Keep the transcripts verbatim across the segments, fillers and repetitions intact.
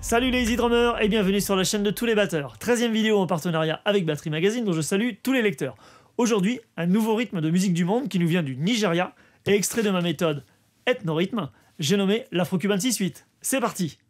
Salut les Easy Drummers et bienvenue sur la chaîne de tous les batteurs. treizième vidéo en partenariat avec Battery Magazine dont je salue tous les lecteurs. Aujourd'hui, un nouveau rythme de musique du monde qui nous vient du Nigeria et extrait de ma méthode Ethnorhythme, j'ai nommé l'Afro-Cuban six huit. C'est parti!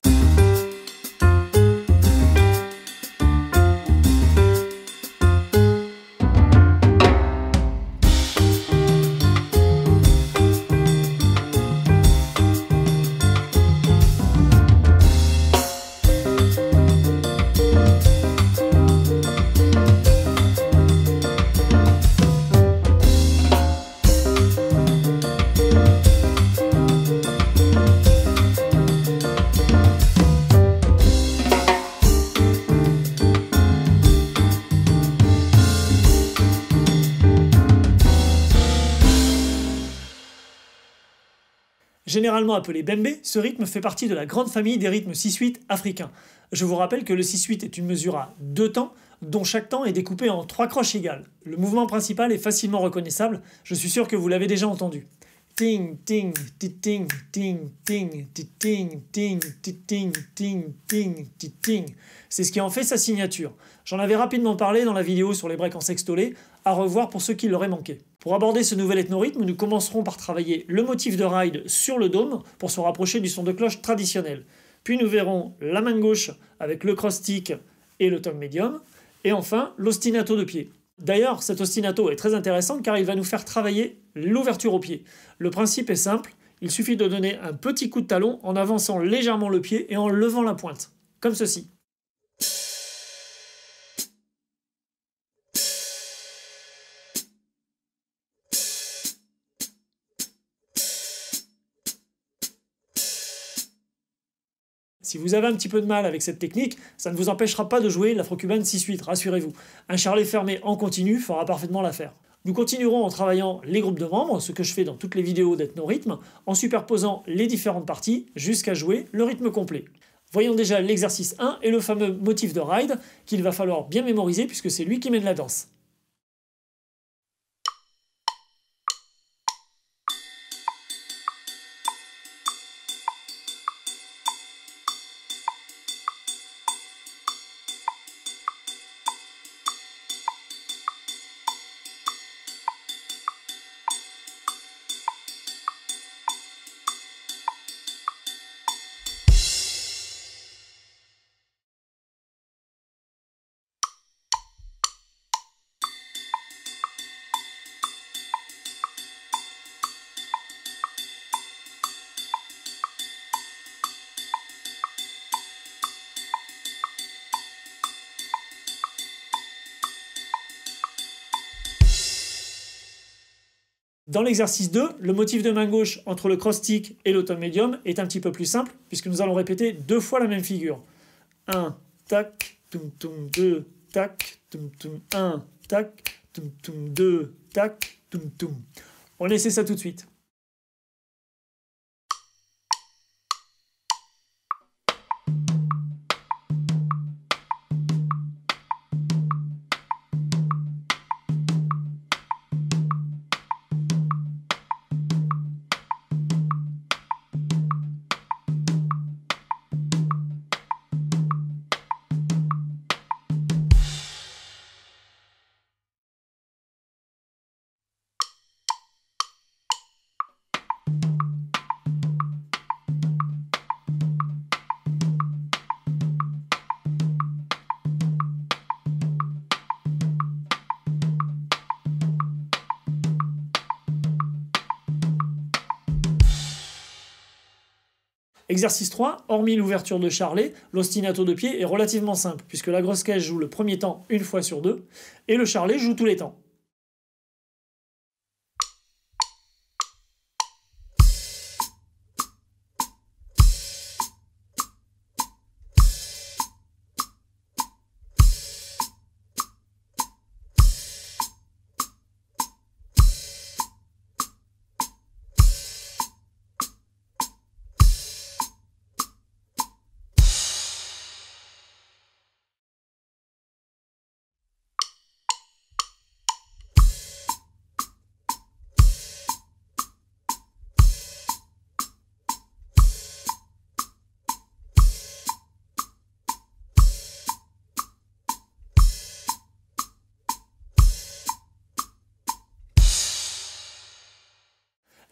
Généralement appelé bembe, ce rythme fait partie de la grande famille des rythmes six huit africains. Je vous rappelle que le six huit est une mesure à deux temps, dont chaque temps est découpé en trois croches égales. Le mouvement principal est facilement reconnaissable, je suis sûr que vous l'avez déjà entendu. Ting, ting, ti ting, ting, ting, ti ting, ting, ti ting, ting, ting, ti ting. C'est ce qui en fait sa signature. J'en avais rapidement parlé dans la vidéo sur les breaks en sextolé, à revoir pour ceux qui l'auraient manqué. Pour aborder ce nouvel ethnorhythme, nous commencerons par travailler le motif de ride sur le dôme pour se rapprocher du son de cloche traditionnel. Puis nous verrons la main gauche avec le cross-stick et le tom médium. Et enfin, l'ostinato de pied. D'ailleurs, cet ostinato est très intéressant car il va nous faire travailler l'ouverture au pied. Le principe est simple, il suffit de donner un petit coup de talon en avançant légèrement le pied et en levant la pointe, comme ceci. Si vous avez un petit peu de mal avec cette technique, ça ne vous empêchera pas de jouer l'Afro-Cuban six huit, rassurez-vous. Un charlet fermé en continu fera parfaitement l'affaire. Nous continuerons en travaillant les groupes de membres, ce que je fais dans toutes les vidéos d'ethnorhythme, en superposant les différentes parties jusqu'à jouer le rythme complet. Voyons déjà l'exercice un et le fameux motif de ride qu'il va falloir bien mémoriser puisque c'est lui qui mène la danse. Dans l'exercice deux, le motif de main gauche entre le cross-stick et le tom médium est un petit peu plus simple, puisque nous allons répéter deux fois la même figure. un, tac, toum toum, deux, tac, toum toum, un, tac, toum toum, deux, tac, toum toum. On essaie ça tout de suite. Exercice trois, hormis l'ouverture de charlet, l'ostinato de pied est relativement simple, puisque la grosse caisse joue le premier temps une fois sur deux, et le charlet joue tous les temps.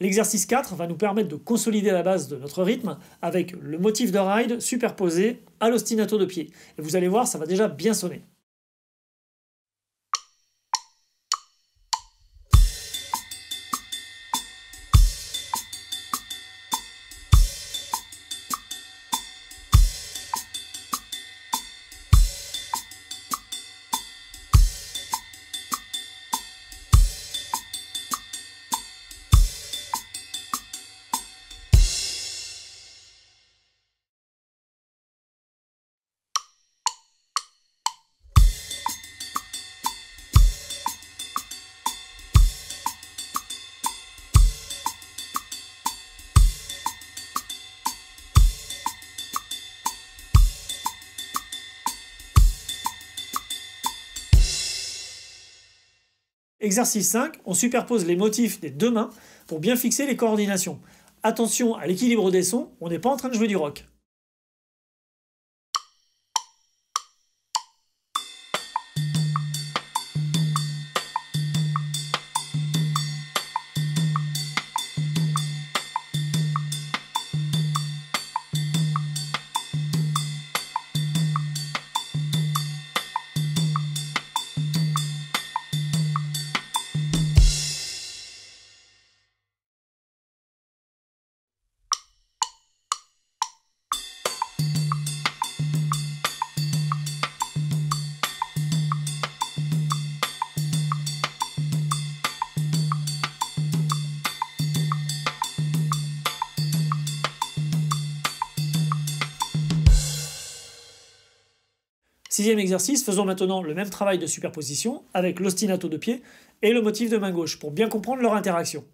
L'exercice quatre va nous permettre de consolider la base de notre rythme avec le motif de ride superposé à l'ostinato de pied. Et vous allez voir, ça va déjà bien sonner. Exercice cinq, on superpose les motifs des deux mains pour bien fixer les coordinations. Attention à l'équilibre des sons, on n'est pas en train de jouer du rock. Sixième exercice, faisons maintenant le même travail de superposition avec l'ostinato de pied et le motif de main gauche pour bien comprendre leur interaction.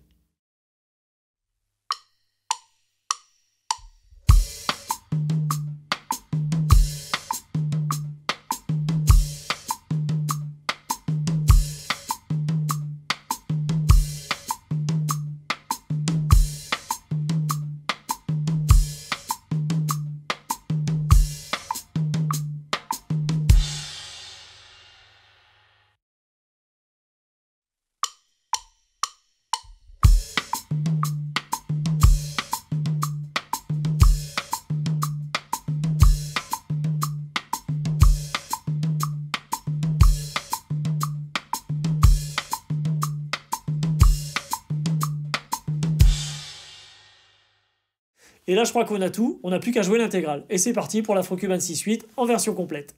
Et là, je crois qu'on a tout, on n'a plus qu'à jouer l'intégrale. Et c'est parti pour l'Afro-Cuban six huit en version complète.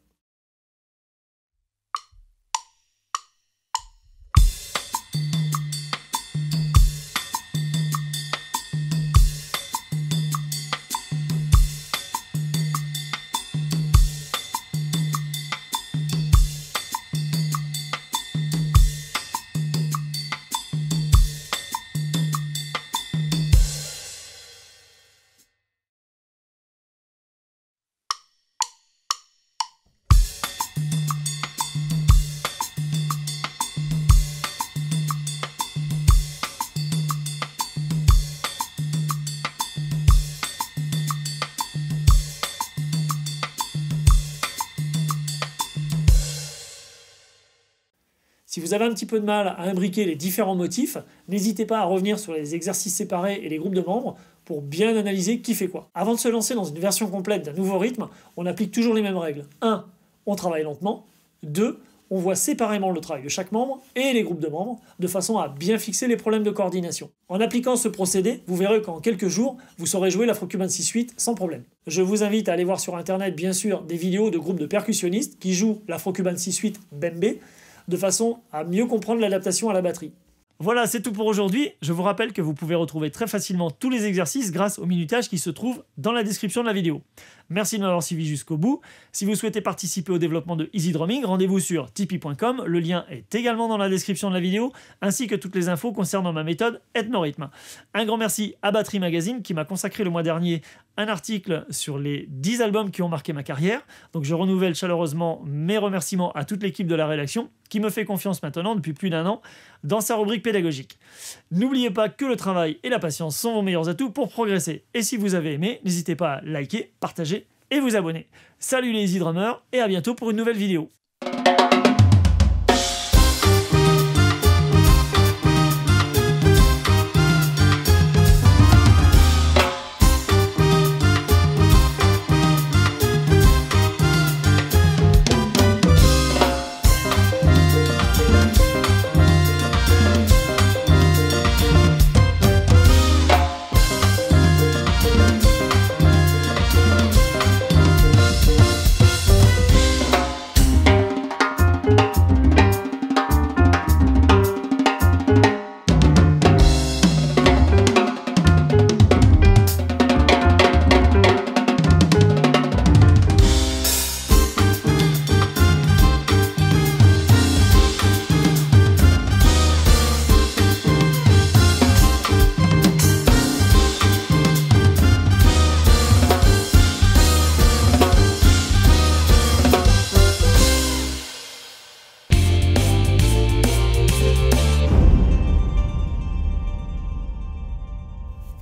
Si vous avez un petit peu de mal à imbriquer les différents motifs, n'hésitez pas à revenir sur les exercices séparés et les groupes de membres pour bien analyser qui fait quoi. Avant de se lancer dans une version complète d'un nouveau rythme, on applique toujours les mêmes règles. un. On travaille lentement. deux. On voit séparément le travail de chaque membre et les groupes de membres, de façon à bien fixer les problèmes de coordination. En appliquant ce procédé, vous verrez qu'en quelques jours, vous saurez jouer l'Afro-Cuban six huit sans problème. Je vous invite à aller voir sur internet, bien sûr, des vidéos de groupes de percussionnistes qui jouent l'Afro-Cuban six huit Bembe, de façon à mieux comprendre l'adaptation à la batterie. Voilà, c'est tout pour aujourd'hui. Je vous rappelle que vous pouvez retrouver très facilement tous les exercices grâce au minutage qui se trouve dans la description de la vidéo. Merci de m'avoir suivi jusqu'au bout. Si vous souhaitez participer au développement de Easy Drumming, rendez-vous sur tipeee point com. Le lien est également dans la description de la vidéo, ainsi que toutes les infos concernant ma méthode Ethnorhythm. Un grand merci à Battery Magazine qui m'a consacré le mois dernier un article sur les dix albums qui ont marqué ma carrière. Donc je renouvelle chaleureusement mes remerciements à toute l'équipe de la rédaction qui me fait confiance maintenant depuis plus d'un an dans sa rubrique pédagogique. N'oubliez pas que le travail et la patience sont vos meilleurs atouts pour progresser. Et si vous avez aimé, n'hésitez pas à liker, partager et vous abonner. Salut les Easy Drummers et à bientôt pour une nouvelle vidéo.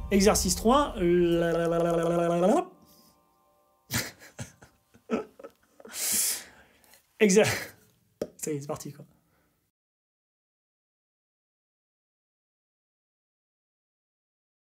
Exercice trois. Exer... Ça y est, c'est parti, quoi.